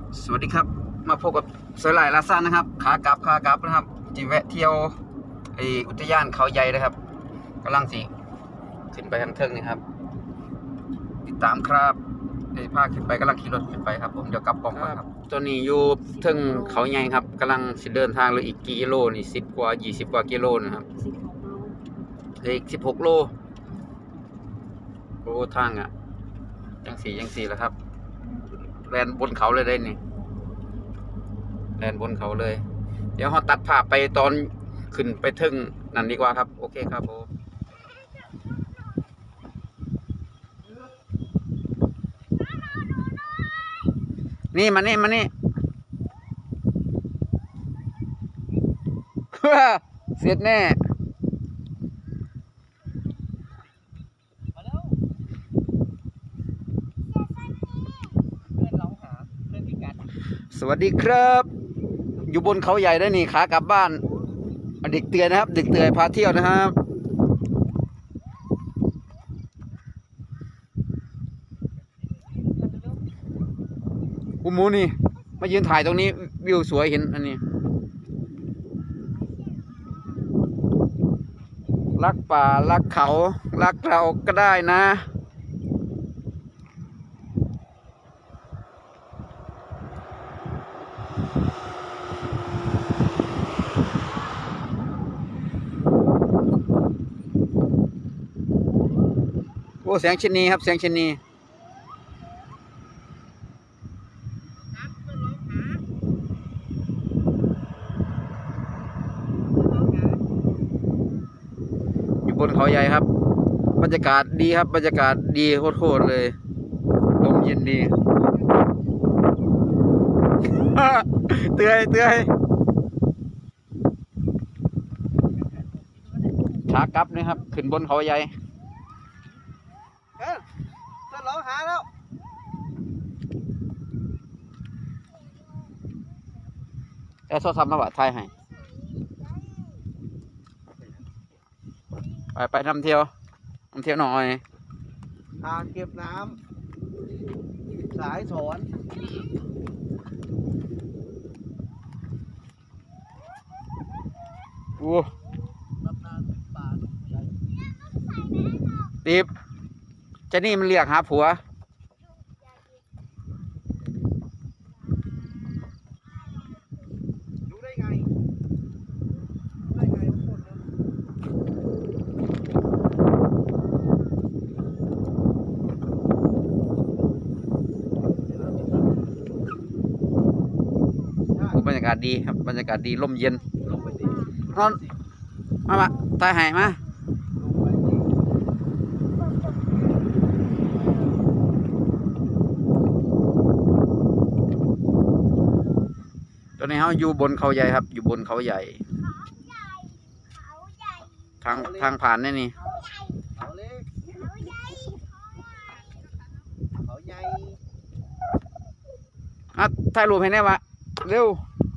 สวัสดีครับมาพบกับเสือหลายลาซ่านะครับขากลับนะครับจีแวะเที่ยวอุทยานเขาใหญ่นะครับกำลังสิขึ้นไปทางเทิงนี่ครับติดตามครับพาขึ้นไปกำลังขี่รถขึ้นไปครับผมเดี๋ยวกลับกองก่อนครับตัวนี้อยู่เทิงเขาใหญ่ครับกำลังสิเดินทางเลยอีกกี่กิโลนี่10 กว่า20 กว่ากิโลนะครับอีก16 โลโอ้ทางยังสี่แล้วครับแลนบนเขาเลยได้นี่แลนบนเขาเลย เดี๋ยวเราตัดภาพไปตอนขึ้นไปถึงนั่นดีกว่าครับโอเคครับผมนี่มานี่ เสร็จแน่สวัสดีครับอยู่บนเขาใหญ่ได้นี่ขากลับบ้านเด็กเตือนนะครับเด็กเตือนพาเที่ยวนะครับอุโมงค์นี่มายืนถ่ายตรงนี้วิวสวยเห็นอันนี้รักป่ารักเขารักเราก็ได้นะโอ้แสงชะนีครับแสงชะนีอยู่บนเขาใหญ่ครับบรรยากาศดีครับบรรยากาศดีโคตรเลยลมเย็นดี เตือยขากลับนะครับขึ้นบนเขาใหญ่ต้นร้องหาแล้วโทรศัพท์มาบัดไทยให้ไปนำเที่ยวหน่อยอ่างเก็บน้ำสายสอนตีบเจนี่มันเรียกหาผัวรู้ได้ไงทุกคนนะบรรยากาศดีครับบรรยากาศดีลมเย็นนอนมาตายหายมาตอนนี้เขาอยู่บนเขาใหญ่ครับอยู่บนเขาใหญ่ทางผ่านนี่เขาเล็กเขาใหญ่ถ่ายรูปให้แน่วะเร็ว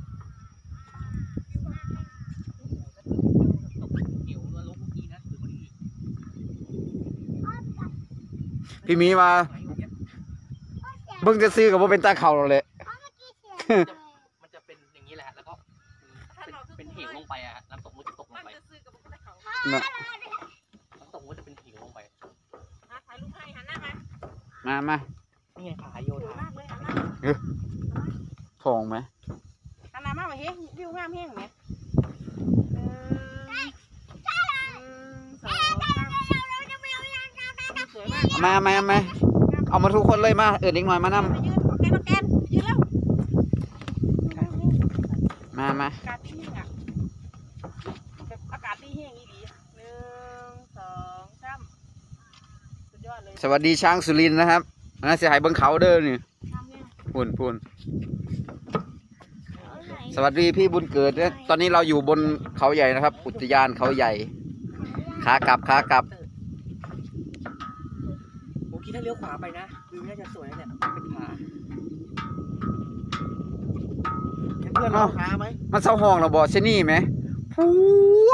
พี่มีมาเบิ่งจะซื้อกับว่าเป็นตาเข่าเราเลยมันจะเป็นอย่างนี้แหละแล้วก็เป็นเหวลงไปอะน้ำตกมันจะตกลงไปน้ำตกมันจะเป็นเหวลงไปถ่ายรูปให้หันหน้ามานี่ไงขาโยธาทองไหมหันหน้ามาเฮ้ยวิวงามแห้งไหมมาเอามาทุกคนเลยมาอีกหน่อยมานำยืนแล้วมาอากาศดีแห้งอากาศดีแห้งอีดี1 2 3สุดยอดเลยสวัสดีช้างสุรินทร์นะครับน่าเสียหายเบิ้งเขาเด้อนี่พูนสวัสดีพี่บุญเกิดนะตอนนี้เราอยู่บนเขาใหญ่นะครับอุทยานเขาใหญ่ขากลับโอ้คิดถ้าเลี้ยวขวาไปนะวิวน่าจะสวยเนี่ยเป็นผาเพื่อนเราหาไหมมันเศร้าห้องเราบอกเชนี่ไหมพัว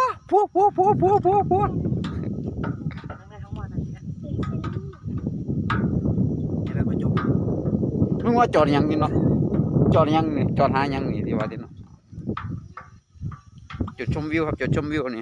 ทั้งวันอะไรเงี้ยอะไรมาจบมึงว่าจอดอย่างนี้เนาะจอดยังนี่จอดหายังนี่ที่ว่าที่เนาะจุดชมวิวครับจุดชมวิวนี่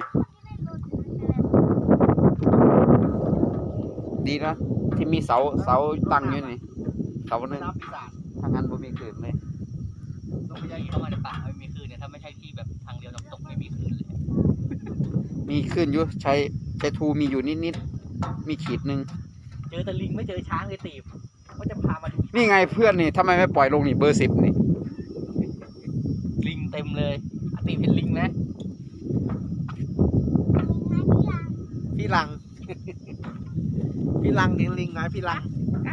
ดีนะที่มีเสาตั้งอยู่นี่เสาหนึ่งน้ำปีศาจทางนั้นบ่มีคลื่นเลยต้องไปย้ายเข้ามาในป่าไม่มีคลื่นเนี่ยถ้าไม่ใช่ที่แบบทางเดียวน้ำตกไม่มีคลื่นเลยมีคลื่นอยู่ใช้ทูมีอยู่นิดมีขีดหนึ่งเจอแต่ลิงไม่เจอช้างเลยตีบก็จะพามาดูนี่ไงเพื่อนนี่ทำไมไม่ปล่อยลงนี่เบอร์ 10นี่ลิงเต็มเลยอาตีบเห็นลิงไหมพี่ลัง พี่ลังเห็นลิงไหมพี่ลัง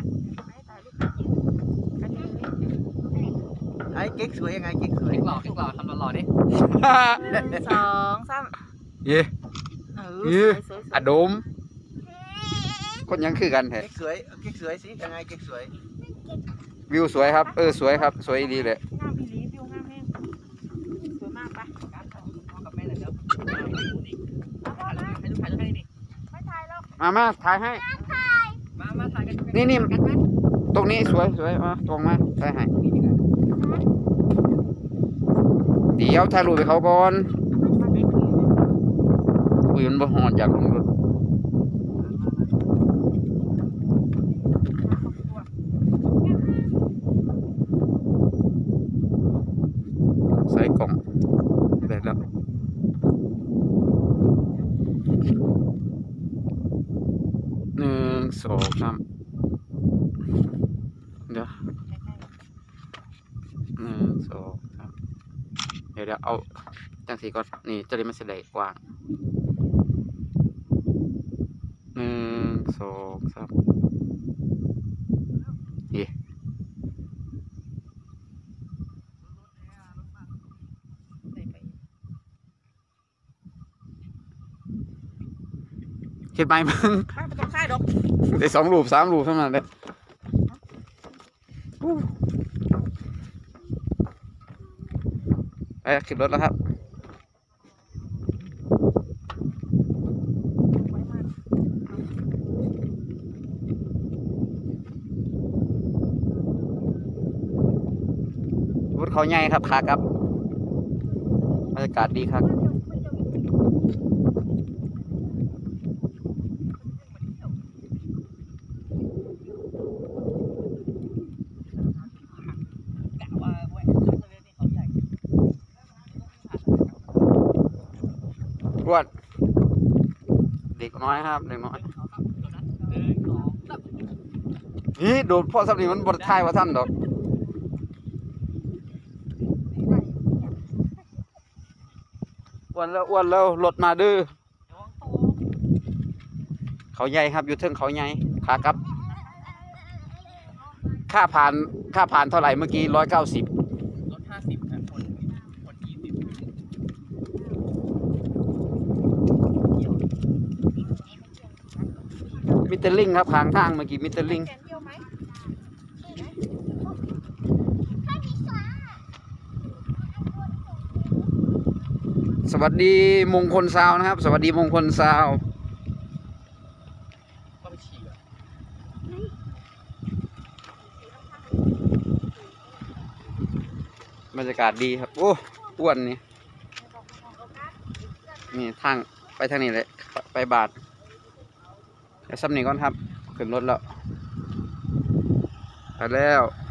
ไอ้เก๊กสวยยังไงเก๊กสวยเล็กหล่อทำหล่อๆดิ 1 2 3 เย่เออสวยอะโดมคนยังคือกันแท้เก๊กสวยเก๊กสวยสิยังไงเก๊กสวยวิวสวยครับสวยครับสวยดีเลยงามพี่ลีวิวงามแห้งสวยมากปะการพ่อกับแม่เลยเดี๋ยวให้ลูกถ่ายให้ดิไม่ถ่ายหรอกมาถ่ายให้มาถ่ายกันนี่กันไหมตรงนี้สวยมาตรงมาถ่ายให้เดี๋ยวถ่ายรูปไปเขาก่อนอุ้ยมันบ่ฮอนอยากลงรถใส่กล่องได้แล้ว1 2 3เดี๋ยว1 2 3เดี๋ยวเอาจังสีก่อนนี่จะได้มันจะได้กว้าง1 2 3เฮ้เห็นไหมมึงไม่ต้องค่ายดอกได้2 รูป 3 รูปเท่านั้นเลยไปขึ้นรถแล้วครับรถเขาใหญ่ครับขากลับบรรยากาศดีครับรวดเด็กน้อยครับเด็กน้อยนี่โดนพ่อสำนีมันบดท้ายว่าท่านดอกอ้วนแล้วรถมาดื้อเขาใหญ่ครับอยู่เทิงเขาใหญ่ขากลับค่าผ่านเท่าไหร่เมื่อกี้190 รถ50นะคน20 มิเตอร์ลิงครับข้างทางเมื่อกี้มิเตอร์ลิงสวัสดีมงคลซาวนะครับสวัสดีมงคลซาวบรรยากาศดีครับโอ้อ้วนนี่ทางไปทางนี้เลยไปบาทเดี๋ยวซ้ำนี่ก่อนครับขึ้นรถแล้วไปแล้ว